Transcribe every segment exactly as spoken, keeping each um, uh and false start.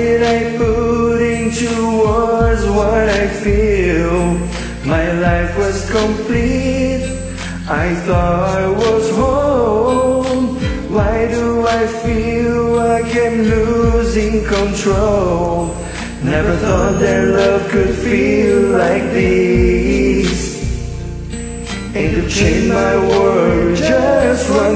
did I put into words what I feel? My life was complete, I thought I was home. Why do I feel like I'm losing control? Never thought that love could feel like this. And to change my world, just one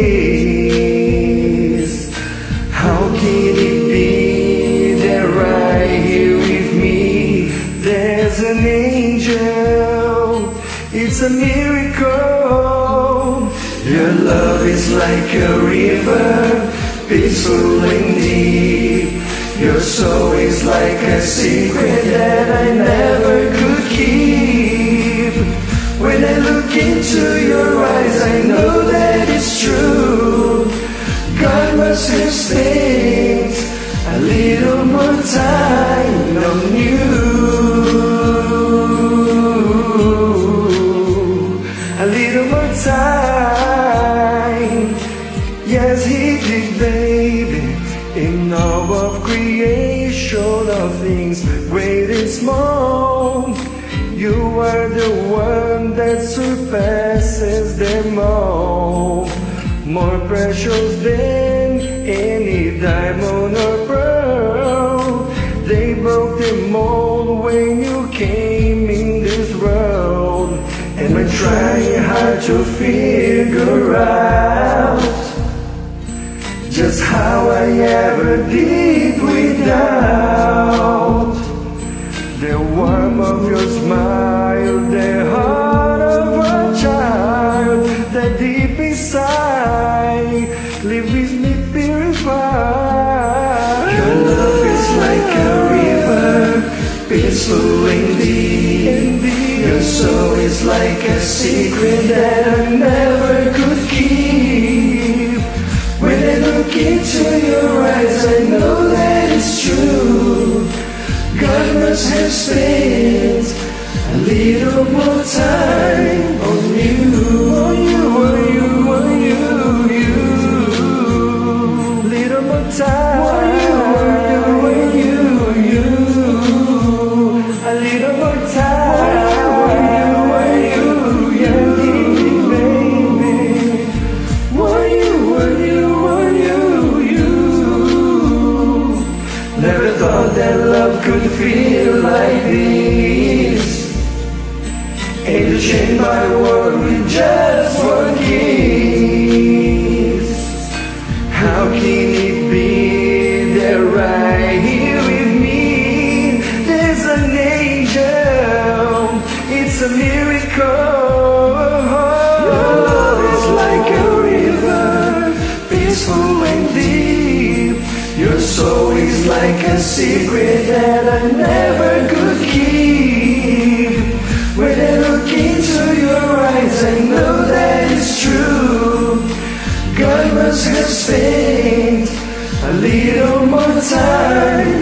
kiss. How can it be that right here with me there's an angel? It's a miracle. Your love is like a river, peaceful and deep. Your soul is like a secret that I never could keep. When I look into your eyes, I know that it's true. God must have spent a little more time on you. A little more time. Yes, he did, baby. In all of creation of things great and small, you are the one that surpasses them all. More precious than any diamond or pearl. They broke the mold when you came in this world. And we're trying hard to figure out just how I ever did without the warmth of your smile, the heart of a child, that deep inside leaves me purified. Your love is like a river, peaceful and deep. Your soul is like a secret that I never could keep. When I look into your eyes, I know that it's true. God must have spent a little more time on you, on you, on you, on you, you. Little more time on you, on you, on you, a little more time on you, on you, you, baby. On you, on you, on you, you. Never thought that love could feel like this, and to change my world with just one kiss. How can it be that right here with me there's an angel? It's a miracle. Your love is like a river, peaceful and deep. Your soul is like a secret that I never could keep. When I look into your eyes, I know that it's true. God must have spent a little more time